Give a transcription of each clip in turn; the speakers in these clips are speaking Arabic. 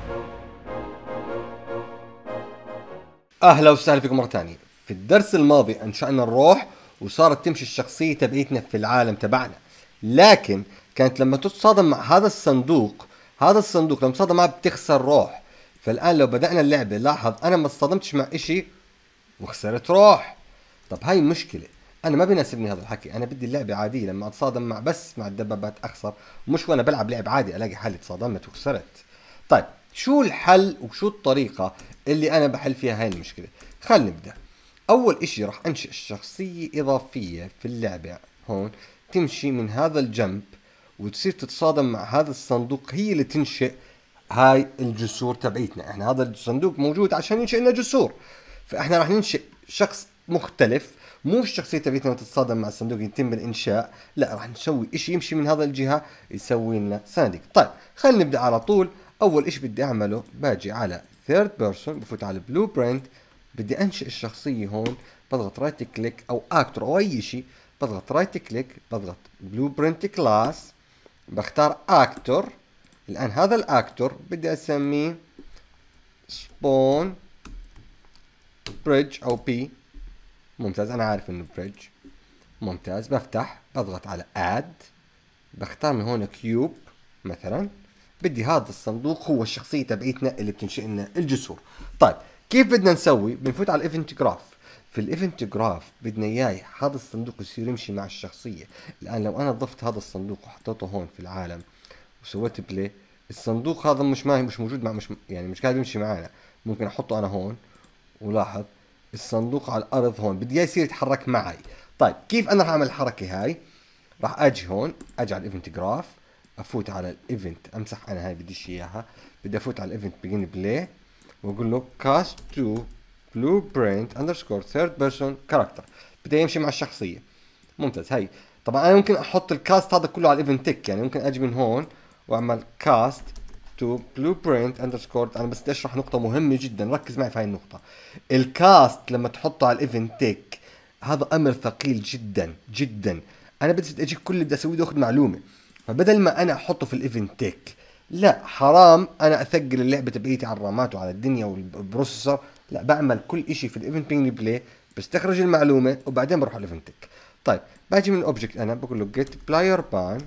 اهلا وسهلا فيكم مره ثانيه. في الدرس الماضي انشأنا الروح وصارت تمشي الشخصيه تبعيتنا في العالم تبعنا، لكن كانت لما تتصادم مع هذا الصندوق لما تصادم معه بتخسر روح. فالان لو بدأنا اللعبه لاحظ انا ما اصطدمتش مع اشي وخسرت روح. طب هاي مشكله، انا ما بيناسبني هذا الحكي. انا بدي اللعبه عاديه، لما اتصادم مع الدبابات اخسر، مش وانا بلعب لعب عادي الاقي حالي تصادمت وخسرت. طيب شو الحل وشو الطريقه اللي انا بحل فيها هاي المشكله؟ خلينا نبدا. اول اشي راح انشئ شخصيه اضافيه في اللعبه هون، تمشي من هذا الجنب وتصير تتصادم مع هذا الصندوق، هي اللي تنشئ هاي الجسور تبعيتنا. احنا هذا الصندوق موجود عشان ينشئ لنا جسور، فاحنا راح ننشئ شخص مختلف. مو الشخصية تبعتنا تتصادم مع الصندوق يتم الانشاء، لا راح نسوي اشي يمشي من هذا الجهة يسوي لنا صناديق. طيب خلينا نبدا على طول. اول اشي بدي اعمله باجي على ثيرد بيرسون، بفوت على بلو برنت، بدي انشئ الشخصية هون، بضغط رايت كليك او اكتور او اي شيء، بضغط رايت كليك، بضغط بلو برنت كلاس، بختار اكتور. الان هذا الاكتور بدي اسميه سبون بريدج او بي. ممتاز، انا عارف انه بريدج. ممتاز، بفتح بضغط على اد، بختار من هون كيوب مثلا. بدي هذا الصندوق هو الشخصية تبعيتنا اللي بتنشئ لنا الجسور. طيب كيف بدنا نسوي؟ بنفوت على الايفنت جراف. في الايفنت جراف بدنا اياه هذا الصندوق يصير يمشي مع الشخصية. الان لو انا ضفت هذا الصندوق وحطيته هون في العالم وسويت بلاي، الصندوق هذا مش موجود مش قاعد يمشي معنا. ممكن احطه انا هون ولاحظ الصندوق على الارض هون، بدي اياه يصير يتحرك معي. طيب كيف انا راح اعمل الحركه هاي؟ راح اجي هون، اجي على الايفنت جراف، افوت على الايفنت، امسح انا هاي بديش اياها، بدي افوت على الايفنت بيجن بلاي واقول له كاست تو بلو برنت اندرسكور ثيرد بيرسون كاركتر، بدي يمشي مع الشخصيه. ممتاز. هاي طبعا انا ممكن احط الكاست هذا كله على الايفنت تك، يعني ممكن اجي من هون واعمل كاست تو بلو برنت اندرسكور. انا بس بدي اشرح نقطه مهمه جدا، ركز معي في هاي النقطه. الكاست لما تحطه على الايفنت تك هذا امر ثقيل جدا جدا. انا بدي اجي كل اللي بدي اسويه بدي اخذ معلومه، فبدل ما انا احطه في الايفنت تك، لا حرام انا اثقل اللعبه تبعيتي على الرامات وعلى الدنيا والبروسيسور. لا، بعمل كل اشي في الايفنت بينج بلاي، بستخرج المعلومه وبعدين بروح على الايفنت تك. طيب باجي من الاوبجكت، انا بقول له جيت بلاير بان.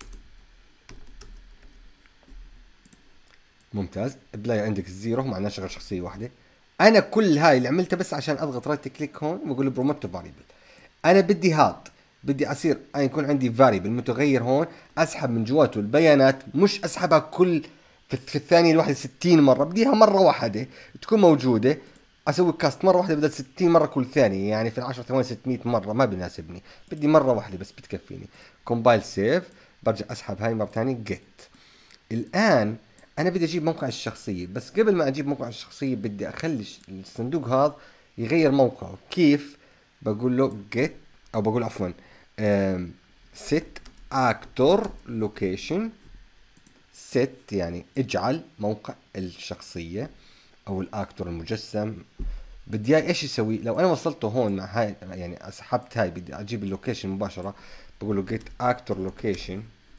ممتاز، بلاير اندكس زيرو، معناه شغل شخصيه واحده. انا كل هاي اللي عملتها بس عشان اضغط رايت كليك هون واقول له بروموت فاريبل. انا بدي اصير انا يكون عندي فاريبل متغير هون، اسحب من جواته البيانات، مش اسحبها كل في الثانيه الواحده 60 مره، بديها مره واحده تكون موجوده. اسوي كاست مره واحده بدل 60 مره كل ثانيه، يعني في ال10 ثواني 600 مره ما بيناسبني، بدي مره واحده بس بتكفيني. كومبايل سيف، برجع اسحب هاي مره ثانيه جيت. الان انا بدي اجيب موقع الشخصيه، بس قبل ما اجيب موقع الشخصيه بدي اخلي الصندوق هذا يغير موقعه. كيف؟ بقول له جيت، او بقول عفوا set actor location. set يعني اجعل موقع الشخصيه او الاكتور المجسم. بدي اياه ايش يسوي؟ لو انا وصلته هون مع هاي، يعني اسحبت هاي، بدي اجيب اللوكيشن مباشره، بقول له get actor location.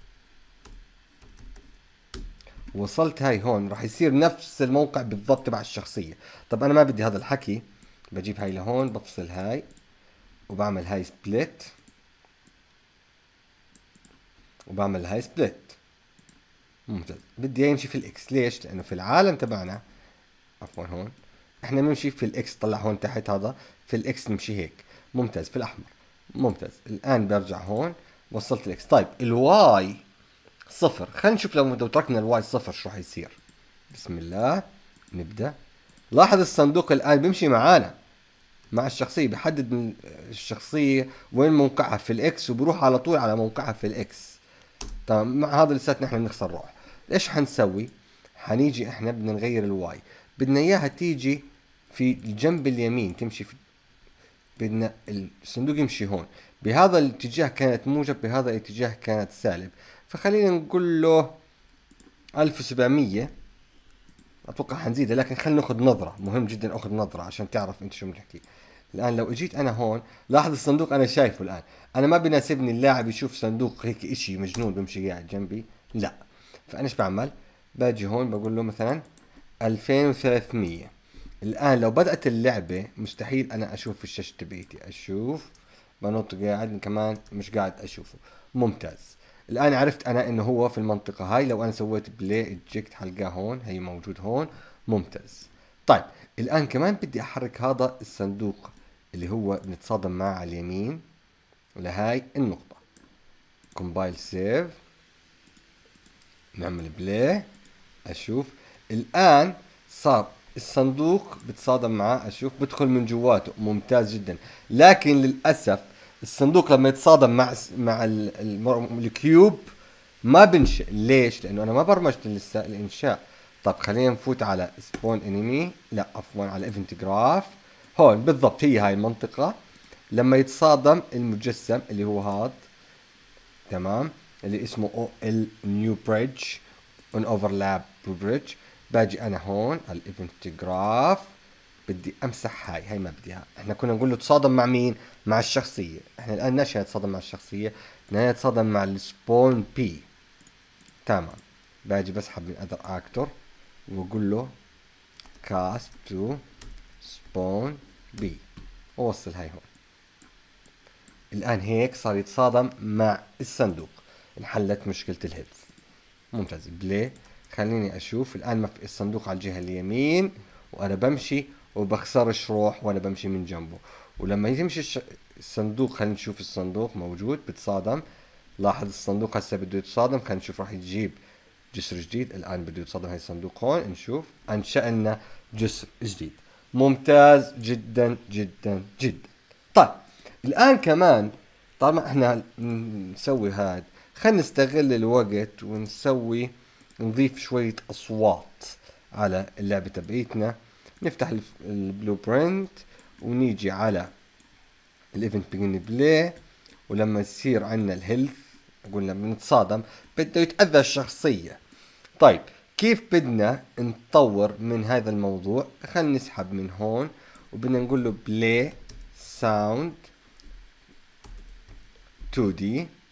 وصلت هاي هون، راح يصير نفس الموقع بالضبط تبع الشخصية. طب انا ما بدي هذا الحكي، بجيب هاي لهون، بفصل هاي وبعمل هاي سبليت، وبعمل هاي سبليت. ممتاز، بدي يمشي في الاكس. ليش؟ لانه في العالم تبعنا، عفوا هون احنا بنمشي في الاكس. طلع هون تحت هذا في الاكس نمشي هيك. ممتاز، في الاحمر. ممتاز، الان برجع هون وصلت الاكس. طيب الواي صفر، خلينا نشوف لو تركنا الواي صفر شو راح يصير. بسم الله، نبدأ. لاحظ الصندوق الآن بيمشي معانا مع الشخصية، بيحدد من الشخصية وين موقعها في الإكس وبروح على طول على موقعها في الإكس. تمام، مع هذا لساتنا احنا بنخسر روح. ايش حنسوي؟ حنيجي احنا بدنا نغير الواي، بدنا اياها تيجي في الجنب اليمين، تمشي في، بدنا الصندوق يمشي هون بهذا الاتجاه، كانت موجب، بهذا الاتجاه كانت سالب. فخلينا نقول له 1700. اتوقع حنزيدها، لكن خلينا ناخذ نظره، مهم جدا اخذ نظره عشان تعرف انت شو بنحكي. الان لو اجيت انا هون، لاحظ الصندوق انا شايفه الان. انا ما بيناسبني اللاعب يشوف صندوق هيك اشي مجنون بمشي قاعد جنبي، لا. فانا ايش بعمل؟ باجي هون بقول له مثلا 2300. الآن لو بدأت اللعبة مستحيل أنا أشوف في الشاشة تبعيتي، أشوف بنط قاعد كمان مش قاعد أشوفه. ممتاز. الآن عرفت أنا إنه هو في المنطقة هاي، لو أنا سويت بلاي اجكت حلقاه هون، هي موجود هون. ممتاز. طيب الآن كمان بدي أحرك هذا الصندوق اللي هو بنتصادم معه على اليمين لهاي النقطة. كومبايل سيف، نعمل بلاي، أشوف الآن صار الصندوق بتصادم معاه، اشوف بدخل من جواته. ممتاز جدا. لكن للاسف الصندوق لما يتصادم مع الكيوب ما بنشئ. ليش؟ لانه انا ما برمجت لسه الانشاء. طب خلينا نفوت على سبون انمي، لا عفوا على ايفنت جراف. هون بالضبط هي هاي المنطقة لما يتصادم المجسم اللي هو هاد، تمام، اللي اسمه او ال نيو بريدج اون اوفرلاب بريدج. باجي انا هون على الايفنت جراف بدي امسح هاي ما بديها. احنا كنا نقول له تصادم مع مين؟ مع الشخصية. احنا الان نشأ يتصادم مع الشخصية، يتصادم مع السبون بي. تمام. باجي بسحب من اذر اكتور واقول له كاست تو سبون بي، ووصل هاي هون. الان هيك صار يتصادم مع الصندوق، انحلت مشكلة الهيلث. ممتاز. بلاي. خليني اشوف الان ما في الصندوق على الجهة اليمين وانا بمشي وبخسرش روح وانا بمشي من جنبه. ولما يمشي الصندوق، خلينا نشوف الصندوق موجود بتصادم. لاحظ الصندوق هسه بده يتصادم، خلينا نشوف راح يجيب جسر جديد. الان بده يتصادم هاي الصندوق هون، نشوف انشأ لنا جسر جديد. ممتاز جدا جدا جدا. طيب الان كمان طالما احنا نسوي هاد، خلينا نستغل الوقت ونسوي نضيف شوية أصوات على اللعبة تبعيتنا. نفتح البلو برنت ونيجي على الايفنت بيجن بلاي، ولما يصير عندنا الهيلث قلنا بنتصادم بده يتأذى الشخصية. طيب كيف بدنا نطور من هذا الموضوع؟ خلينا نسحب من هون وبدنا نقول له بلاي ساوند 2D.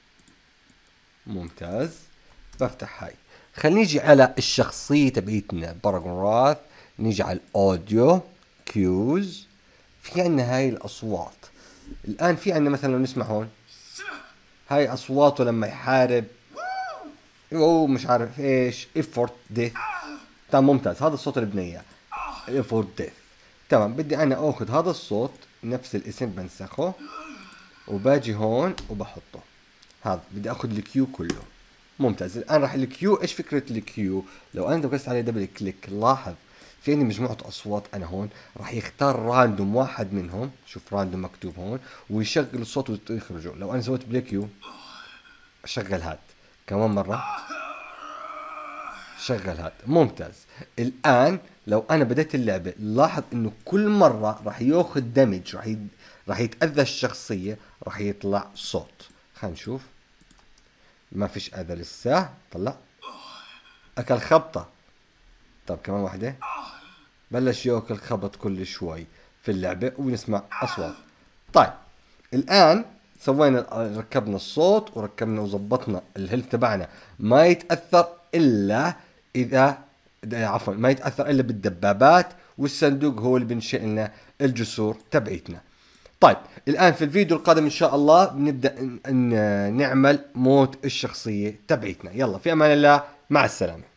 ممتاز. بفتح هاي. خلينا نيجي على الشخصية تبعيتنا باراجون راث، نيجي على الاوديو كيوز، في عنا هاي الاصوات. الان في عنا مثلا نسمع هون هاي اصواته لما يحارب او مش عارف ايش، ايفورت ديث. تمام ممتاز. هذا الصوت اللي بدنا اياه، ايفورت ديث. تمام. بدي انا اخذ هذا الصوت نفس الاسم بنسخه وباجي هون وبحطه. هذا بدي اخذ الكيو كله. ممتاز. الان راح الكيو، ايش فكره الكيو؟ لو انا دوست عليه دبل كليك، لاحظ في عندي مجموعه اصوات. انا هون راح يختار راندوم واحد منهم، شوف راندوم مكتوب هون، ويشغل الصوت ويخرجه. لو انا سويت بلاي كيو شغل هاد كمان مره، شغل هاد. ممتاز. الان لو انا بديت اللعبه، لاحظ انه كل مره راح ياخذ دمج، راح يتاذى الشخصيه، راح يطلع صوت. خلينا نشوف. ما فيش اذى لسه. طلع اكل خبطه. طب كمان واحده. بلش ياكل خبط كل شوي في اللعبه ونسمع اصوات. طيب الان سوينا، ركبنا الصوت وركبنا وظبطنا الهيلث تبعنا ما يتاثر الا اذا، عفوا ما يتاثر الا بالدبابات، والصندوق هو اللي بنشئ لنا الجسور تبعتنا. طيب الان في الفيديو القادم ان شاء الله بنبدا نعمل موت الشخصيه تبعتنا. يلا في امان الله، مع السلامه.